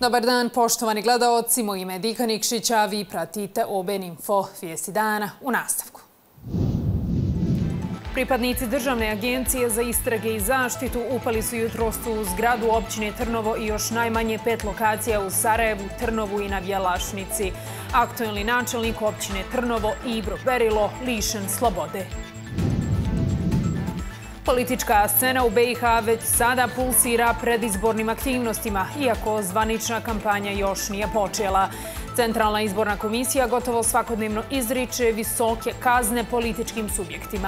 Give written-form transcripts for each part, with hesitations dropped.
Dobar dan, poštovani gledaoci, moje ime je Dika Nikšić, a vi pratite OBN Info, vijesti dana u nastavku. Pripadnici Državne agencije za istrage i zaštitu upali su jutros u zgradu općine Trnovo i još najmanje 5 lokacija u Sarajevu, Trnovu i na Bjelašnici. Aktuelni načelnik općine Trnovo Ibro Berilo lišen slobode. Politička scena u BiH već sada pulsira predizbornim aktivnostima, iako zvanična kampanja još nije počela. Centralna izborna komisija gotovo svakodnevno izriče visoke kazne političkim subjektima.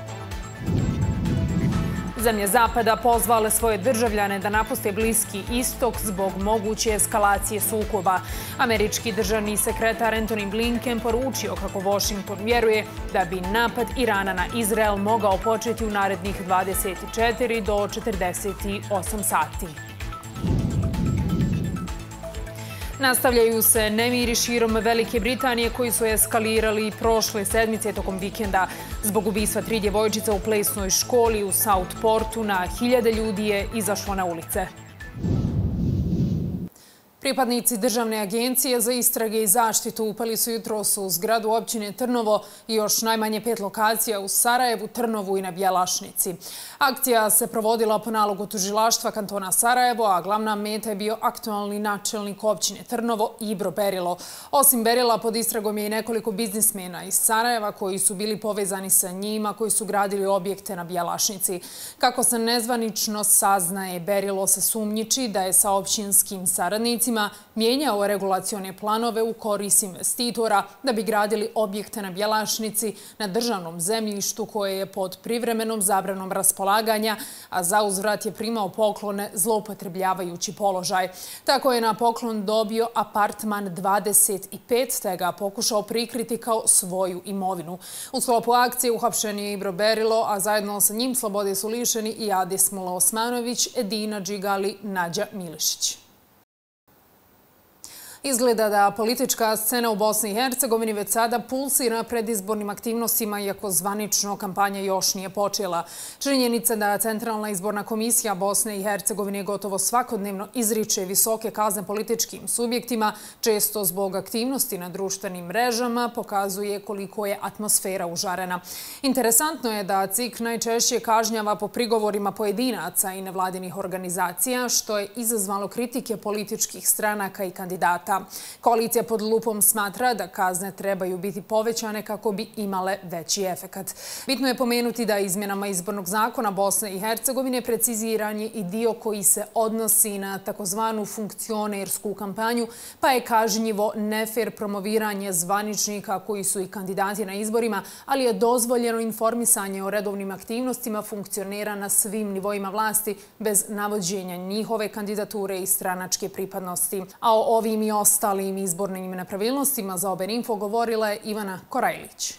Zemlje Zapada pozvale svoje državljane da napuste Bliski istok zbog moguće eskalacije sukoba. Američki državni sekretar Antony Blinken poručio kako Washington vjeruje da bi napad Irana na Izrael mogao početi u narednih 24 do 48 sati. Nastavljaju se nemiri širom Velike Britanije koji su eskalirali prošle sedmice tokom vikenda. Zbog ubistva 3 djevojčica u plesnoj školi u Southportu na hiljade ljudi je izašlo na ulice. Pripadnici Državne agencije za istrage i zaštitu upali su jutros u zgradu općine Trnovo i još najmanje 5 lokacija u Sarajevu, Trnovu i na Bjelašnici. Akcija se provodila po nalogu tužilaštva kantona Sarajevo, a glavna meta je bio aktualni načelnik općine Trnovo Ibro Berilo. Osim Berila, pod istragom je i nekoliko biznismena iz Sarajeva koji su bili povezani sa njima, koji su gradili objekte na Bjelašnici. Kako se nezvanično saznaje, Berilo se sumnjiči da je sa općinskim saradnicima mijenjao regulacione planove u korist investitora da bi gradili objekte na Bjelašnici na državnom zemljištu koje je pod privremenom zabranom raspolaganja, a za uzvrat je primao poklone zloupotrebljavajući položaj. Tako je na poklon dobio apartman 25 te ga pokušao prikriti kao svoju imovinu. U sklopu akcije uhapšen je Ibro Berilo, a zajedno sa njim slobode su lišeni i Adis Mula Osmanović, Edina Džigali, Nađa Milišić. Izgleda da politička scena u Bosni i Hercegovini već sada pulsira predizbornim aktivnostima, iako zvanično kampanja još nije počela. Činjenica da Centralna izborna komisija Bosne i Hercegovine gotovo svakodnevno izriče visoke kazne političkim subjektima, često zbog aktivnosti na društvenim mrežama, pokazuje koliko je atmosfera užarena. Interesantno je da CIK najčešće kažnjava po prigovorima pojedinaca i nevladinih organizacija, što je izazvalo kritike političkih stranaka i kandidata. Koalicija pod lupom smatra da kazne trebaju biti povećane kako bi imale veći efekat. Bitno je pomenuti da izmjenama izbornog zakona Bosne i Hercegovine preciziran je i dio koji se odnosi na takozvanu funkcionersku kampanju, pa je kažnjivo nefer promoviranje zvaničnika koji su i kandidati na izborima, ali je dozvoljeno informisanje o redovnim aktivnostima funkcionera na svim nivoima vlasti bez navođenja njihove kandidature i stranačke pripadnosti. A o ovim i ostalim izbornim nepravilnostima za OBN Info govorila je Ivana Korajlić.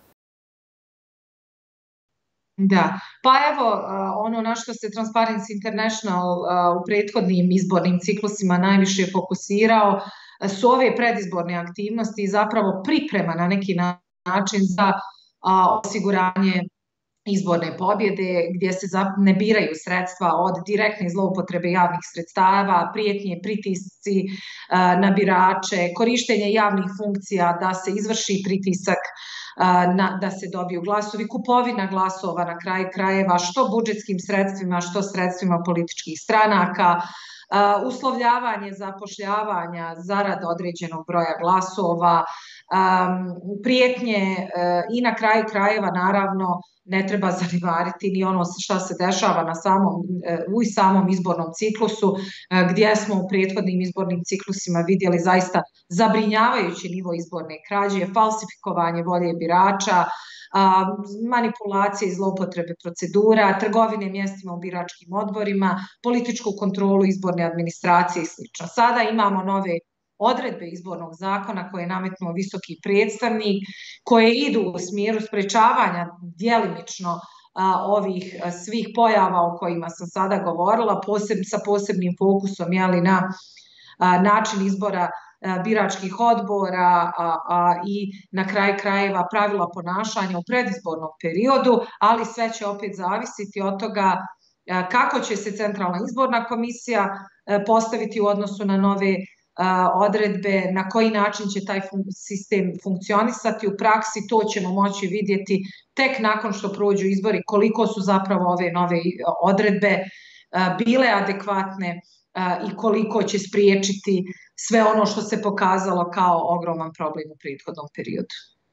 Da, pa evo ono na što se Transparency International u prethodnim izbornim ciklusima najviše fokusirao su ove predizborne aktivnosti i zapravo priprema na neki način za osiguranje izborne pobjede, gdje se ne biraju sredstva od direktne zloupotrebe javnih sredstava, prijetnje, pritisci na birače, korištenje javnih funkcija da se izvrši pritisak da se dobiju glasovi, kupovina glasova na kraju krajeva, što budžetskim sredstvima, što sredstvima političkih stranaka, uslovljavanje zapošljavanja zarad određenog broja glasova, prijetnje i na kraju krajeva naravno ne treba zanemariti ni ono što se dešava u samom izbornom ciklusu, gdje smo u prethodnim izbornim ciklusima vidjeli zaista zabrinjavajući nivo izborne krađe, falsifikovanje volje birača, manipulacije i zloupotrebe procedura, trgovine mjestima u biračkim odborima, političku kontrolu izborne administracije i sl. Sada imamo nove odredbe izbornog zakona koje je nametnuo visoki predstavnik, koje idu u smjeru sprečavanja djelimično ovih svih pojava o kojima sam sada govorila, sa posebnim fokusom na način izbora biračkih odbora i na kraju krajeva pravila ponašanja u predizbornom periodu, ali sve će opet zavisiti od toga kako će se Centralna izborna komisija postaviti u odnosu na nove odredbe, na koji način će taj sistem funkcionisati u praksi, to ćemo moći vidjeti tek nakon što prođu izbori, koliko su zapravo ove nove odredbe bile adekvatne i koliko će spriječiti sve ono što se pokazalo kao ogroman problem u prethodnom periodu.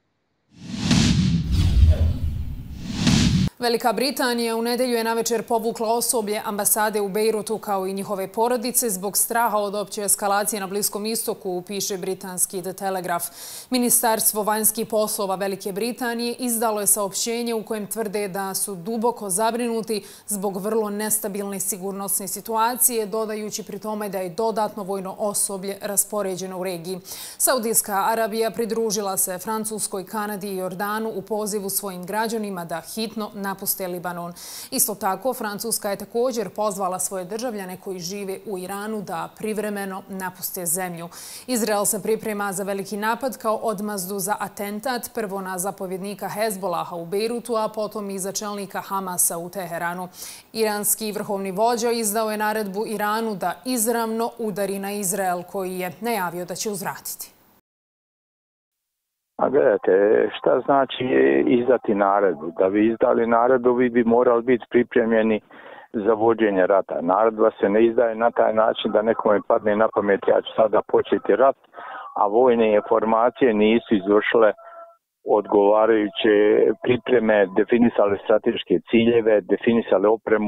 Velika Britanija u nedelju je navečer povukla osoblje ambasade u Bejrutu kao i njihove porodice zbog straha od opće eskalacije na Bliskom istoku, piše britanski The Telegraph. Ministarstvo vanjskih poslova Velike Britanije izdalo je saopštenje u kojem tvrde da su duboko zabrinuti zbog vrlo nestabilne sigurnosne situacije, dodajući pri tome da je dodatno vojno osoblje raspoređeno u regiji. Saudijska Arabija pridružila se Francuskoj, Kanadi i Jordanu u pozivu svojim građanima da hitno napuste Libanon. Isto tako, Francuska je također pozvala svoje državljane koji žive u Iranu da privremeno napuste zemlju. Izrael se priprema za veliki napad kao odmazdu za atentat, prvo na zapovjednika Hezbolaha u Bejrutu, a potom i za čelnika Hamasa u Teheranu. Iranski vrhovni vođa izdao je naredbu Iranu da izravno udari na Izrael, koji je najavio da će uzvratiti. A gledajte, šta znači izdati naredbu? Da bi izdali naredbu, vi bi morali biti pripremljeni za vođenje rata. Naredba se ne izdaje na taj način da nekome padne na pamet, ja ću sada početi rat, a vojne informacije nisu izvršile odgovarajuće pripreme, definisale strateške ciljeve, definisale opremu,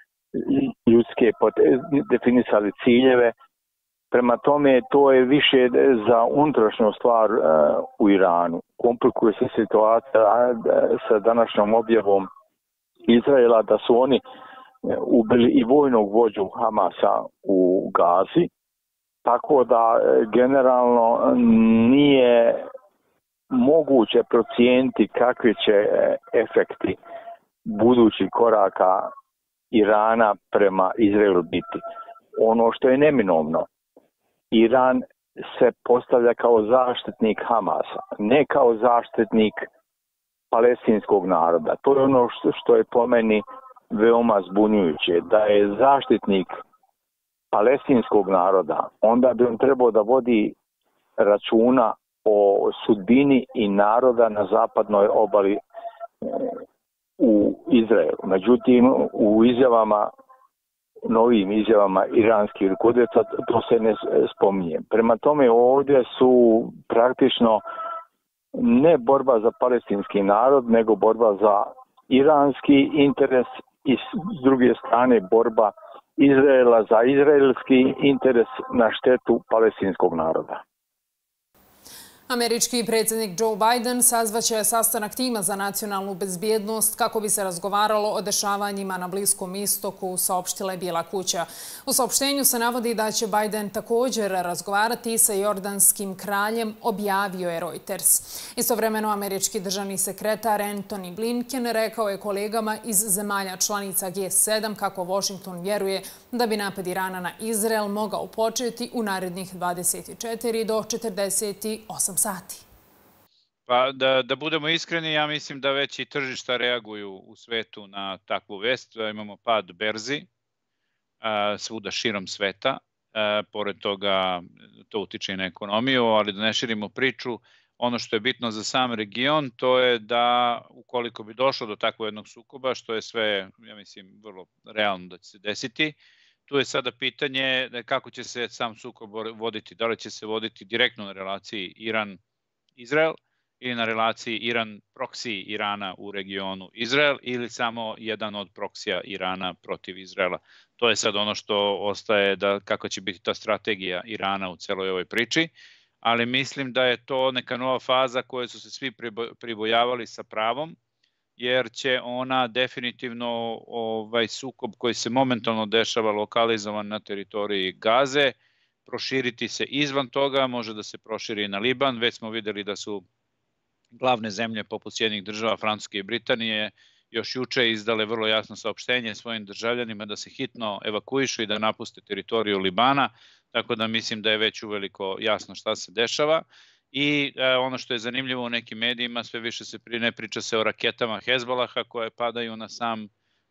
definisali ciljeve. Prema tome, to je više za unutrašnju stvar u Iranu. Komplikuje se situacija sa današnjom objavom Izraela da su oni ubili i vojnog vođu Hamasa u Gazi, tako da generalno nije moguće procijeniti kakvi će efekti budućih koraka Irana prema Izraelu biti. Ono što je neminovno, Iran se postavlja kao zaštitnik Hamasa, ne kao zaštitnik palestinskog naroda. To je ono što je po meni veoma zbunjujuće. Da je zaštitnik palestinskog naroda, onda bi on trebao da vodi računa o sudbini i naroda na zapadnoj obali u Izraelu. Međutim, u novim izjavama iranskih rukovodioca to se ne spominje. Prema tome, ovdje su praktično ne borba za palestinski narod, nego borba za iranski interes i s druge strane borba Izraela za izraelski interes na štetu palestinskog naroda. Američki predsjednik Joe Biden sazvaće sastanak tima za nacionalnu bezbjednost kako bi se razgovaralo o dešavanjima na Bliskom istoku, saopštila je Bijela kuća. U saopštenju se navodi da će Biden također razgovarati sa jordanskim kraljem, objavio je Reuters. Istovremeno, američki državni sekretar Antony Blinken rekao je kolegama iz zemalja članica G7 kako Washington vjeruje da bi napad Irana na Izrael mogao početi u narednih 24 do 48 sati. Pa da budemo iskreni, ja mislim da već i tržišta reaguju u svetu na takvu vest. Imamo pad berzi svuda širom sveta. Pored toga to utiče i na ekonomiju, ali da ne širimo priču, ono što je bitno za sam region, to je da ukoliko bi došlo do takvog jednog sukoba, što je sve, ja mislim, vrlo realno da će se desiti, tu je sada pitanje kako će se sam sukob voditi. Da li će se voditi direktno na relaciji Iran-Izrael ili na relaciji Iran-proksi Irana u regionu Izrael ili samo jedan od proksija Irana protiv Izraela. To je sad ono što ostaje kako će biti ta strategija Irana u celoj ovoj priči, ali mislim da je to neka nova faza koje su se svi pribojavali sa pravom, jer će ona definitivno sukob koji se momentalno dešava lokalizovan na teritoriji Gaze proširiti se izvan toga, može da se proširi na Liban. Već smo videli da su glavne zemlje poput Sjedinjenih Država, Francuske i Britanije još juče izdale vrlo jasno saopštenje svojim državljanima da se hitno evakuišu i da napuste teritoriju Libana, tako da mislim da je već uveliko jasno šta se dešava. I ono što je zanimljivo u nekim medijima, sve više ne priča se o raketama Hezbolaha koje padaju na sam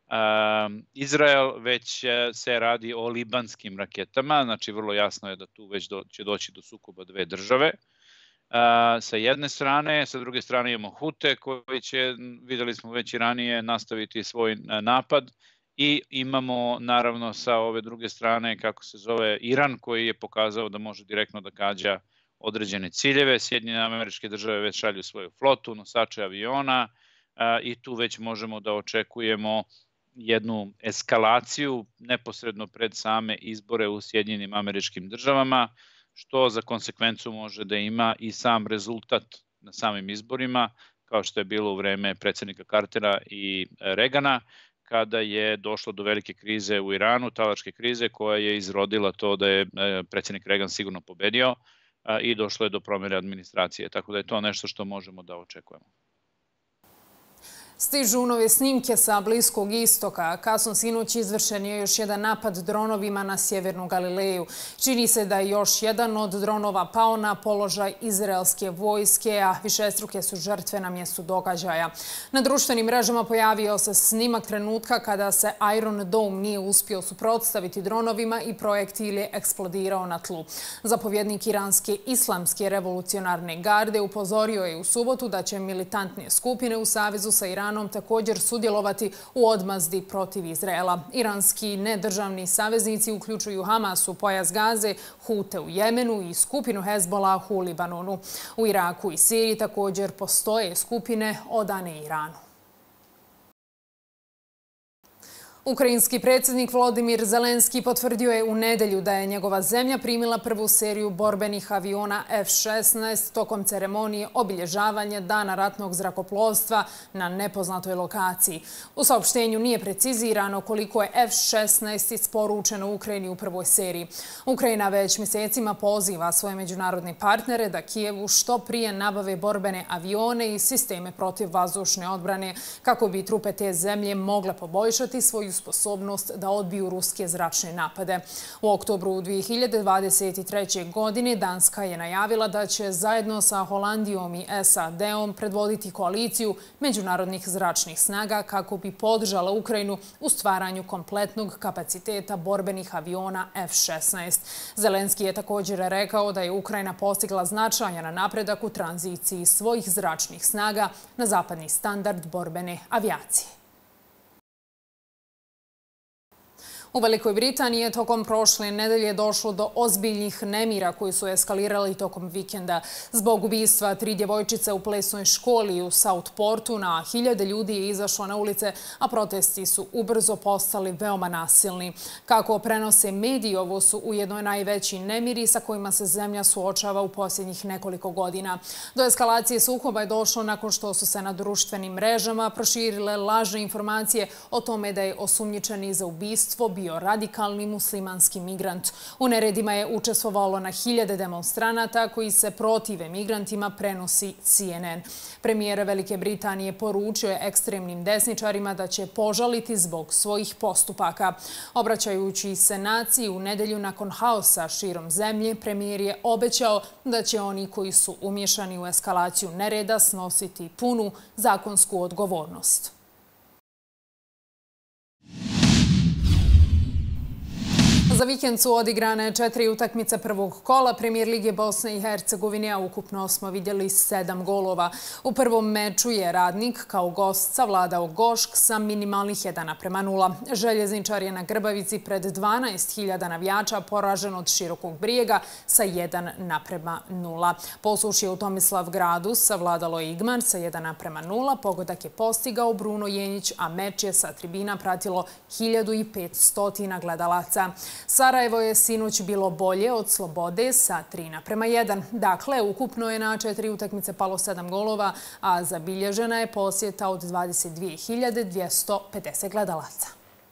Izrael, već se radi o libanskim raketama, znači vrlo jasno je da tu već će doći do sukoba dve države. Sa jedne strane, sa druge strane imamo Hute koji će, videli smo već i ranije, nastaviti svoj napad i imamo naravno sa ove druge strane, kako se zove, Iran koji je pokazao da može direktno da gađa određene ciljeve. Sjedinjene Američke Države već šalju svoju flotu, nosače aviona i tu već možemo da očekujemo jednu eskalaciju neposredno pred same izbore u Sjedinjenim Američkim Državama, što za konsekvencu može da ima i sam rezultat na samim izborima, kao što je bilo u vreme predsjednika Cartera i Reagana, kada je došlo do velike krize u Iranu, talačke krize, koja je izrodila to da je predsjednik Reagan sigurno pobedio i došlo je do promjene administracije. Tako da je to nešto što možemo da očekujemo. Stižu nove snimke sa Bliskog istoka. Kasno sinoć izvršen je još jedan napad dronovima na sjevernu Galileju. Čini se da je još jedan od dronova pao na položaj izraelske vojske, a višestruke su žrtve na mjestu događaja. Na društvenim mrežama pojavio se snimak trenutka kada se Iron Dome nije uspio suprotstaviti dronovima i projektil je eksplodirao na tlu. Zapovjednik iranske islamske revolucionarne garde upozorio je u subotu da će militantne skupine u savezu sa Iranom također sudjelovati u odmazdi protiv Izraela. Iranski nedržavni saveznici uključuju Hamas u pojas Gaze, Hute u Jemenu i skupinu Hezbollah u Libanonu. U Iraku i Siriji također postoje skupine odane Iranu. Ukrajinski predsjednik Volodymyr Zelenski potvrdio je u nedelju da je njegova zemlja primila prvu seriju borbenih aviona F-16 tokom ceremonije obilježavanja Dana ratnog zrakoplovstva na nepoznatoj lokaciji. U saopštenju nije precizirano koliko je F-16 isporučeno Ukrajini u prvoj seriji. Ukrajina već mjesecima poziva svoje međunarodne partnere da Kijevu što prije nabave borbene avione i sisteme protivvazdušne odbrane kako bi trupe te zemlje mogle poboljšati svoju sposobnost da odbiju ruske zračne napade. U oktobru 2023. godine Danska je najavila da će zajedno sa Holandijom i SAD-om predvoditi koaliciju međunarodnih zračnih snaga kako bi podržala Ukrajinu u stvaranju kompletnog kapaciteta borbenih aviona F-16. Zelenski je također rekao da je Ukrajina postigla značajan napredak u tranziciji svojih zračnih snaga na zapadni standard borbene avijacije. U Velikoj Britaniji je tokom prošle nedelje došlo do ozbiljnih nemira koji su eskalirali tokom vikenda. Zbog ubistva 3 djevojčice u plesnoj školi u Southportu na 1000 ljudi je izašlo na ulice, a protesti su ubrzo postali veoma nasilni. Kako prenose mediji, ovo su ujedno najveći nemiri sa kojima se zemlja suočava u posljednjih nekoliko godina. Do eskalacije sukoba je došlo nakon što su se na društvenim mrežama proširile lažne informacije o tome da je osumnjičeni za ubistvo bio radikalni muslimanski migrant. U neredima je učestvovalo na 1000 demonstranata koji se protive migrantima, prenosi CNN. Premijer Velike Britanije poručio je ekstremnim desničarima da će požaliti zbog svojih postupaka. Obraćajući se naciji u nedelju nakon haosa širom zemlje, premijer je obećao da će oni koji su umješani u eskalaciju nereda snositi punu zakonsku odgovornost. Za vikend su odigrane 4 utakmice prvog kola Premijer lige Bosne i Hercegovine, a ukupno smo vidjeli 7 golova. U prvom meču je Radnik kao gost savladao Gošk sa minimalnih 1:0. Željezničar je na Grbavici pred 12.000 navijača poražen od Širokog Brijega sa 1:0. Posušje u Tomislavgradu savladalo je Igman sa 1:0. Pogodak je postigao Bruno Jenjić, a meč je sa tribina pratilo 1500 gledalaca. Sarajevo je sinoć bilo bolje od Slobode sa 3:1. Dakle, ukupno je na 4 utakmice palo 7 golova, a zabilježena je posjeta od 22.250 gledalaca.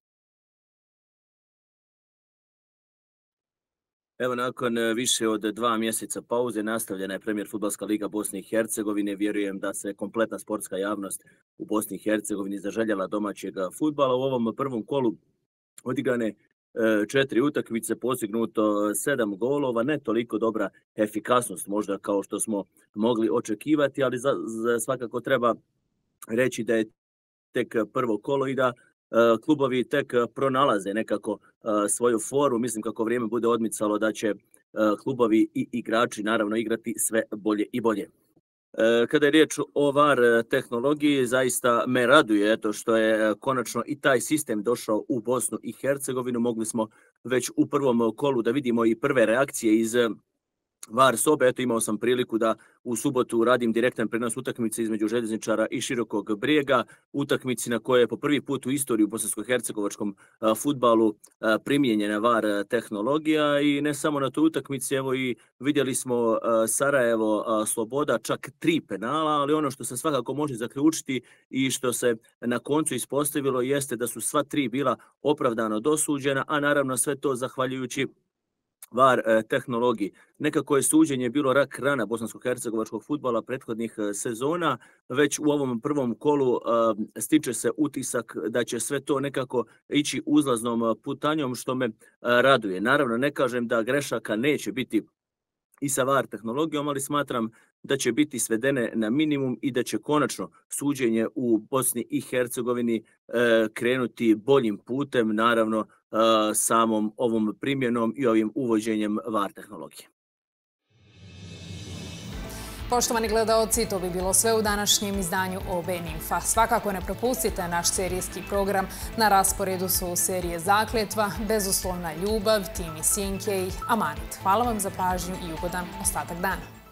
Evo, nakon više od 2 mjeseca pauze nastavljena je Premier fudbalska liga Bosne i Hercegovine. Vjerujem da se kompletna sportska javnost u Bosni i Hercegovini zaželjela domaćeg fudbala. U ovom prvom kolu odigrane 4 utakmice, postignuto 7 golova, ne toliko dobra efikasnost možda kao što smo mogli očekivati, ali svakako treba reći da je tek prvo kolo i da klubovi tek pronalaze nekako svoju foru. Mislim kako vrijeme bude odmicalo da će klubovi i igrači naravno igrati sve bolje i bolje. Kada je riječ o VAR tehnologiji, zaista me raduje što je konačno i taj sistem došao u Bosnu i Hercegovinu. Mogli smo već u prvom kolu da vidimo i prve reakcije iz VAR sobe. Eto, imao sam priliku da u subotu radim direktan prenos utakmice između Željezničara i Širokog Brijega, utakmici na koje je po prvi put u istoriji u bosansko-hercegovačkom fudbalu primijenjena VAR tehnologija. I ne samo na toj utakmici, evo i vidjeli smo Sarajevo Sloboda, čak 3 penala, ali ono što se svakako može zaključiti i što se na koncu ispostavilo jeste da su sva 3 bila opravdano dosuđena, a naravno sve to zahvaljujući VAR tehnologiji. Nekako je suđenje bilo rak rana bosansko-hercegovačkog fudbala prethodnih sezona. Već u ovom prvom kolu stiče se utisak da će sve to nekako ići uzlaznom putanjom, što me raduje. Naravno, ne kažem da grešaka neće biti i sa VAR tehnologijom, ali smatram da će biti svedene na minimum i da će konačno suđenje u Bosni i Hercegovini krenuti boljim putem, naravno samom ovom primjenom i ovim uvođenjem VAR tehnologije. Poštovani gledaoci, to bi bilo sve u današnjem izdanju OB Ninfa. Svakako ne propustite naš serijski program. Na rasporedu su serije Zakletva, Bezuslovna ljubav, Timi Sinke i Amanit. Hvala vam za pažnju i ugodan ostatak dana.